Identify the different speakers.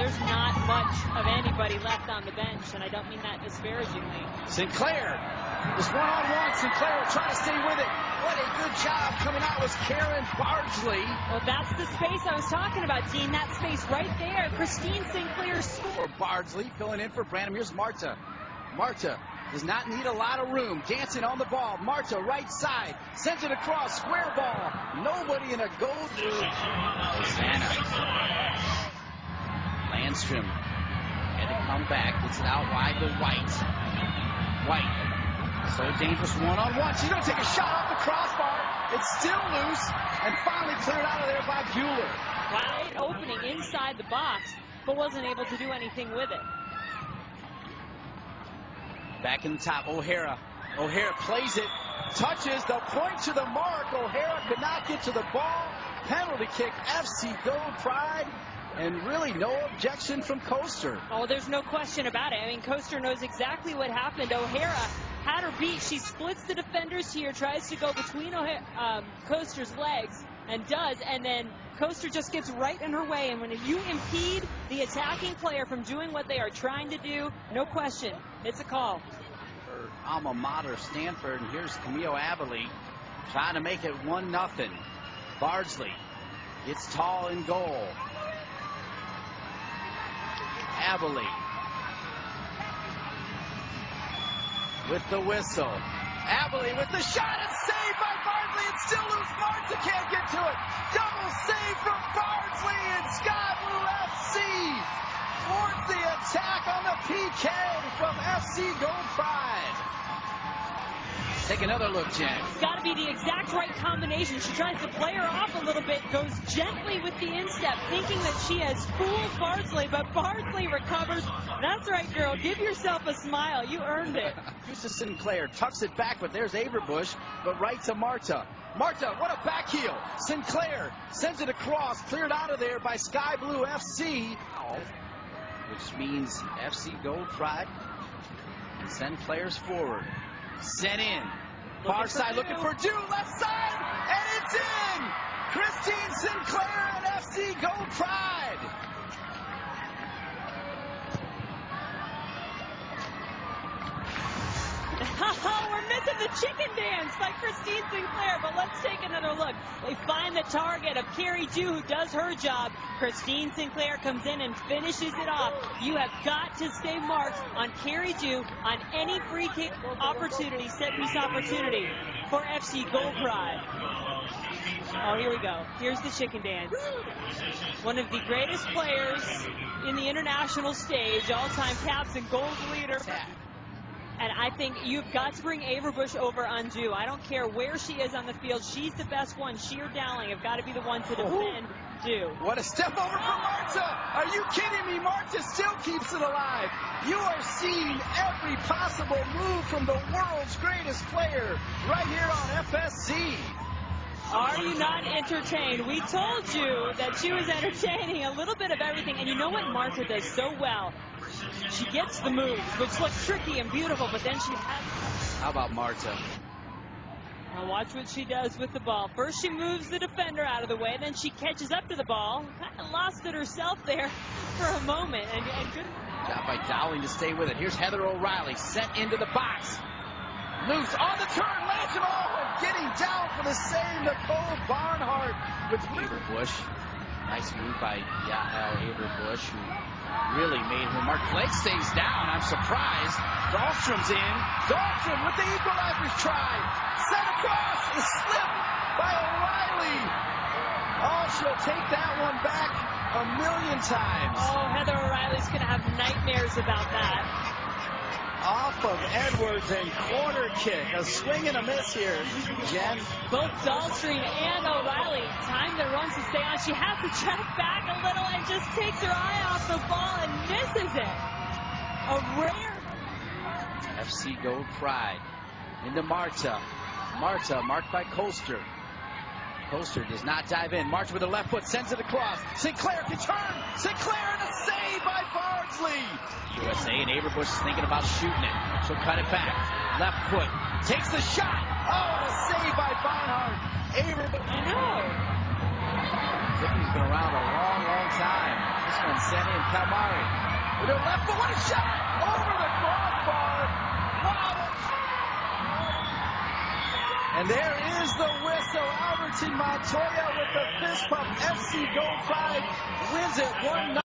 Speaker 1: there's not much of anybody left on the bench, and I don't mean that disparagingly.
Speaker 2: Sinclair, just one-on-one. Sinclair will try to stay with it. What a good job coming out was Karen Bardsley.
Speaker 1: Well, that's the space I was talking about, Dean. That space right there. Christine Sinclair scored.
Speaker 2: Bardsley filling in for Branham. Here's Marta. Marta does not need a lot of room. Dancing on the ball. Marta, right side. Sends it across. Square ball. Nobody in a go through. Hosanna. Landstrom had to come back. Gets it out wide to White. White. So dangerous one-on-one. She's going to take a shot off the crossbar. It's still loose and finally cleared out of there by Bueller.
Speaker 1: Wide opening inside the box, but wasn't able to do anything with it.
Speaker 2: Back in the top, O'Hara. O'Hara plays it, touches the point to the mark. O'Hara could not get to the ball. Penalty kick, FC Gold Pride. And really no objection from Coaster.
Speaker 1: Oh, there's no question about it. I mean, Coaster knows exactly what happened. O'Hara had her beat. She splits the defenders here, tries to go between Coaster's legs, and does. And then Coaster just gets right in her way. And when you impede the attacking player from doing what they are trying to do, no question, it's a call.
Speaker 2: For alma mater, Stanford. And here's Camille Abilene trying to make it 1-0. Bardsley gets tall in goal. Abilene with the whistle. Abilene with the shot. It's saved by Bardsley. It's still loose. Marta can't get to it. Double save from Bardsley, and Sky Blue FC thwarts the attack on the PK from FC Gold Pride. Take another look, Jen.
Speaker 1: It's got to be the exact right combination. She tries to play her off a little bit, goes gently with the instep, thinking that she has fooled Bardsley, but Bardsley recovers. That's right, girl. Give yourself a smile. You earned it.
Speaker 2: Here's to Sinclair. Tucks it back, but there's Averbush, but right to Marta. Marta, what a back heel. Sinclair sends it across, cleared out of there by Sky Blue FC, which means FC Gold Pride can send players forward. Sent in. Far side looking for Dew. Left side. And it's in. Christine Sinclair and FC Gold Pride.
Speaker 1: We're missing the chicken dance by Christine Sinclair, but let's take another look. They find the target of Carrie Dew, who does her job. Christine Sinclair comes in and finishes it off. You have got to stay marked on Carrie Dew on any free kick opportunity, set piece opportunity for FC Gold Pride. Oh, here we go. Here's the chicken dance. One of the greatest players in the international stage, all-time caps and goals leader. And I think you've got to bring Averbush over on Dew. I don't care where she is on the field. She's the best one. She or Dowling have got to be the one to defend Dew.
Speaker 2: What a step over from Marta. Are you kidding me? Marta still keeps it alive. You are seeing every possible move from the world's greatest player right here on FSC.
Speaker 1: Are you not entertained? We told you that she was entertaining, a little bit of everything. And you know what Marta does so well? She gets the moves, which look tricky and beautiful, but then she has...
Speaker 2: How about Marta?
Speaker 1: Now watch what she does with the ball. First she moves the defender out of the way, then she catches up to the ball. Kind of lost it herself there for a moment. And good
Speaker 2: job by Dowling to stay with it. Here's Heather O'Reilly sent into the box. Loose on the turn, lands it all, and getting down for the save, Nicole Barnhart with Averbush. Nice move by Yael Averbush, who really made her mark. Blake stays down. I'm surprised. Dahlstrom's in. Dahlstrom with the equalizer's try. Sent across. A slip by O'Reilly. Oh, she'll take that one back a million times.
Speaker 1: Oh, Heather O'Reilly's going to have nightmares about that.
Speaker 2: Off of Edwards and corner kick. A swing and a miss here, Jen.
Speaker 1: Both Dahlstrom and O'Reilly time their runs to stay on. She has to check back a little and just takes her eye off the ball and misses it. A rare.
Speaker 2: FC Gold Pride into Marta. Marta marked by Coaster. Coaster does not dive in. Marta with the left foot sends it across. Sinclair can turn. Sinclair and a save by Bardsley. USA and Averbush is thinking about shooting it. She'll cut it back. Left foot. Takes the shot. Oh, and a save by Barnhart. Averbush.
Speaker 1: I know.
Speaker 2: Tiffany's been around a long, long time. This one, Senni and Kalmari. With their left foot, what a shot! Over the crossbar. Wow! And there is the whistle. Alberton Montoya with the fist pump. FC Gold 5 wins it 1-0.